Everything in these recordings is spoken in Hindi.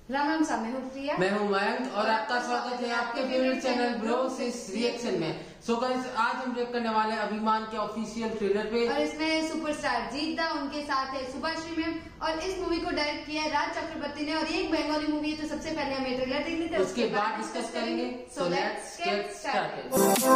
राम राम साहब, मैं हूँ प्रिया। मैं हूँ मयंक और आपका स्वागत है आपके फेवरेट चैनल ब्रोस रिएक्शन में। सो गाइस, आज हम रिएक्ट करने वाले हैं अभिमान के ऑफिशियल ट्रेलर पे और इसमें सुपरस्टार जीत दा, उनके साथ है सुभाश्री मैम और इस मूवी को डायरेक्ट किया है राज चक्रवर्ती ने और ये एक बंगाली मूवी है। तो सबसे पहले हमें ट्रेलर देख लेते हैं, उसके बाद डिस्कस करेंगे। So let's get started.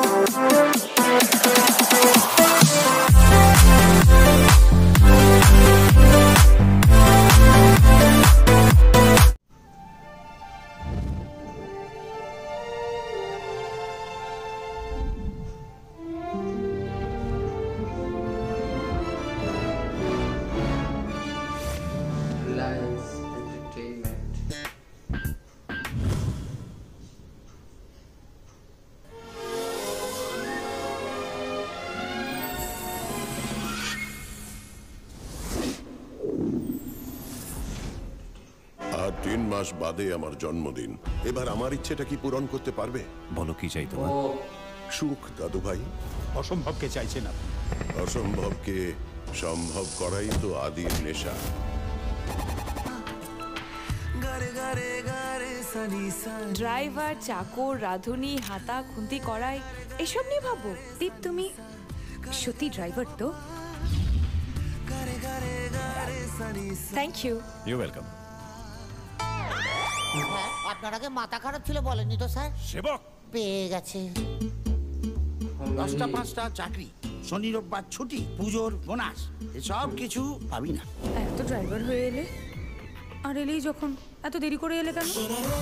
আর 3 মাস বাদে আমার জন্মদিন। এবার আমার ইচ্ছেটা কি পূরণ করতে পারবে? বলো কি চাই তোমার? সুখ দাদু ভাই। অসম্ভবকে চাইছে না, অসম্ভবকে সম্ভব করাই তো আদির নেশা। ড্রাইভার, চাকর, রাঁধুনি, হাতা খুন্তি করাই এসব নিয়ে ভাবো? দীপ, তুমি সত্যি ড্রাইভার তো? Thank you. You welcome. আপনার আগে মাথা খারাপ ছিল বলেননি তো স্যার? সেবক পেয়ে গেছে। 10টা 5টা চাকরি, শনি রোববার ছুটি, পুজোর বোনাস, এসব কিছু পাবি না। এত ড্রাইভার হয়ে এলে, আর এলেই যখন এত দেরি করে এলে কেন?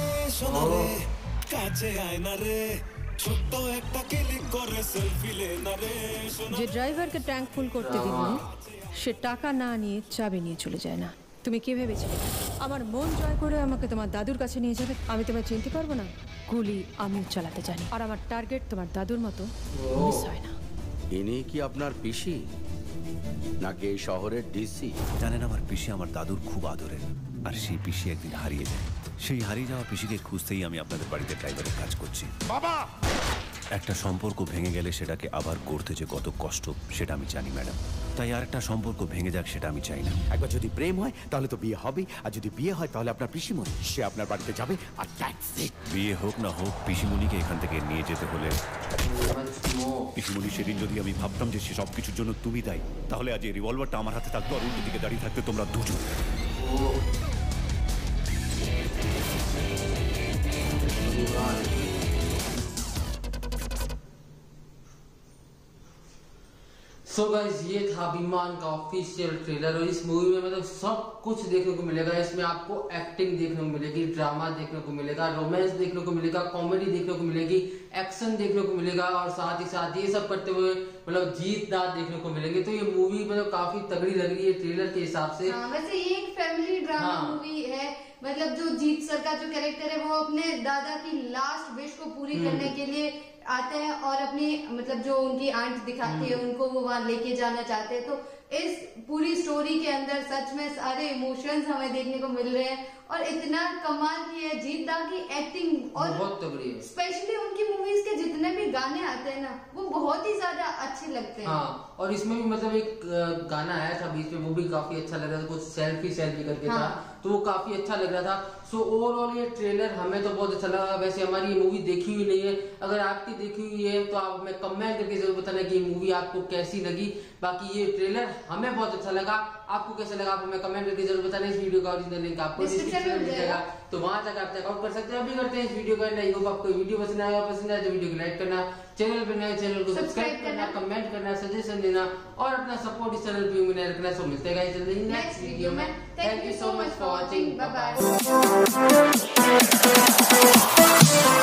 যে ড্রাইভারকে ট্যাঙ্ক ফুল করতে দিল সে টাকা না নিয়ে চাবি নিয়ে চলে যায় না। তুমি কি ভেবেছিলে আমার মন জয় করে আমাকে তোমার দাদুর কাছে নিয়ে যাবে? আমি তোমায় চিনতে পারবো না? গুলি আমিও চালাতে জানি, আর আমার টার্গেট তোমার দাদুর মতো মিস হয় না। ইনি কি আপনার পিসি নাকি এই শহরের ডিসি? জানেন, আমার পিসি আমার দাদুর খুব আদরের, আর সেই পিসি একদিন হারিয়ে যায়। সেই হারিয়ে যাওয়া পিসিকে খুঁজতেই আমি আপনাদের বাড়িতে ড্রাইভারের কাজ করছি। বাবা, একটা সম্পর্ক ভেঙে গেলে সেটাকে আবার করতে যে কত কষ্ট সেটা আমি জানি ম্যাডাম। তাই আর একটা সম্পর্ক ভেঙে যাক সেটা আমি চাই না। একবার যদি প্রেম হয় তাহলে তো বিয়ে হবে, আর যদি বিয়ে হয় তাহলে আপনার পিসিমণি সে আপনার বাড়িতে যাবে, আর দ্যাটস ইট। বিয়ে হোক না হোক, পিসিমণিকে এখান থেকে নিয়ে যেতে হলে পিসিমণি, সেদিন যদি আমি ভাবতাম যে সে সব কিছুর জন্য তুমি দায়ী, তাহলে আজ এই রিভলভারটা আমার হাতে থাকতো আর উল্টো দিকে দাঁড়িয়ে থাকতে তোমরা দুজন। सो गाइस, ये था अभिमान का ऑफिशियल ट्रेलर और इस मूवी में मतलब सब कुछ देखने को मिलेगा। इसमें आपको एक्टिंग देखने को मिलेगी, ड्रामा देखने को मिलेगा, रोमांस देखने को मिलेगा, कॉमेडी देखने को मिलेगी, एक्शन देखने को मिलेगा और साथ ही साथ ये सब करते हुए मतलब जीत दाद देखने को मिलेंगे। तो ये मूवी मतलब काफी तगड़ी लग रही है ट्रेलर के हिसाब से। वैसे ये एक फैमिली ड्रामा मूवी है। मतलब जो जीत सर का जो कैरेक्टर है वो अपने दादा की लास्ट विश को पूरी करने के लिए आते हैं और अपनी मतलब जो उनकी आंट दिखाती है उनको वो वहां लेके जाना चाहते हैं। तो इस पूरी स्टोरी के अंदर सच में सारे इमोशंस हमें देखने को मिल रहे हैं और इतना कमाल की है जीत दा की एक्टिंग, और बहुत तगड़ी है। स्पेशली उनकी मूवीज के जितने भी गाने आते हैं ना वो बहुत ही ज्यादा अच्छे लगते हैं। हाँ, और इसमें भी मतलब एक गाना आया था बीच में, वो भी काफी अच्छा लग रहा था, कुछ सेल्फी करके था, तो वो काफी अच्छा लग रहा था। सो ओवरऑल ये ट्रेलर हमें तो बहुत अच्छा लगा। वैसे हमारी ये मूवी देखी हुई नहीं है, अगर आपकी देखी हुई है तो आप हमें कमेंट करके जरूर बताना कि ये मूवी आपको कैसी लगी। बाकी ये ट्रेलर हमें बहुत अच्छा लगा, आपको कैसा लगा आप हमें कमेंट करके जरूर बताना। इस वीडियो का ओरिजिनल लिंक आपको डिस्क्रिप्शन में मिल जाएगा, तो वहां तक आप चेकआउट कर सकते हैं। अभी करते हैं इस वीडियो का एंड। आई होप आपको वीडियो पसंद आया तो वीडियो को लाइक करना, चैनल पे नए चैनल को सब्सक्राइब करना, कमेंट करना, सजेशन देना और अपना सपोर्ट इस चैनल पे बनाए रखना। सो मिलते हैं जल्दी नेक्स्ट वीडियो में। Thank you so much for watching, bye bye.